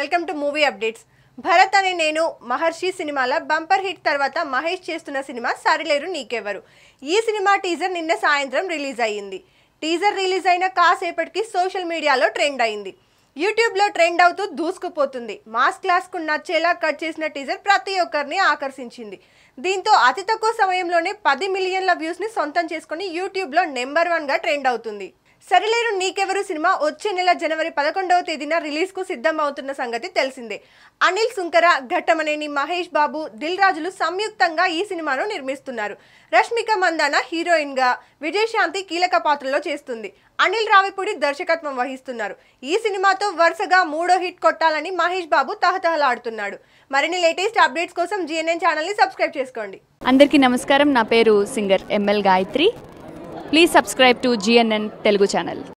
Welcome to movie updates. Bharat Ane Nenu మహర్షి సినిమాల bumper hit తర్వాత మహేష్ చేస్తున్న సినిమా సరిలేరు నీకెవ్వరు. ఈ సినిమా టీజర్ నిన్న సాయంత్రం రిలీజ్ అయ్యింది. టీజర్ రిలీజ్ అయిన కాసేపటికి సోషల్ మీడియాలో ట్రెండ్ అయింది. యూట్యూబ్లో ట్రెండ్ అవుతూ దూసుకుపోతుంది. మాస్ క్లాస్కు నచ్చేలా కట్ చేసిన టీజర్ ప్రతి ఒక్కరిని ఆకర్షించింది. దీంతో అతి తక్కువ సమయంలోనే 10 మిలియన్ల వ్యూస్ని సొంతం చేసుకుని యూట్యూబ్లో నెంబర్ 1గా ట్రెండ్ అవుతుంది. సరిలేరు నీకెవ్వరు సినిమా వచ్చే నెల జనవరి 11వ తేదీన రిలీజ్కు సిద్ధం అవుతున్న సంగతి తెలిసిందే. అనిల్ సుంకర, ఘట్టమనేని మహేష్ బాబు, దిల్ రాజులు సంయుక్తంగా ఈ సినిమాను నిర్మిస్తున్నారు. రష్మిక మందాన హీరోయిన్గా, విజయశాంతి కీలక పాత్రలో చేస్తుంది. అనిల్ రావిపూడి దర్శకత్వం వహిస్తున్నారు. ఈ సినిమాతో వరుసగా 3వ హిట్ కొట్టాలని మహేష్ బాబు తహతహలాడుతున్నాడు. మరిన్ని లేటెస్ట్ అప్డేట్స్ కోసం GNN ఛానల్ని సబ్స్క్రైబ్ చేసుకోండి. అందరికీ నమస్కారం. నా పేరు singer ML Gayatri. Please subscribe to GNN Telugu channel.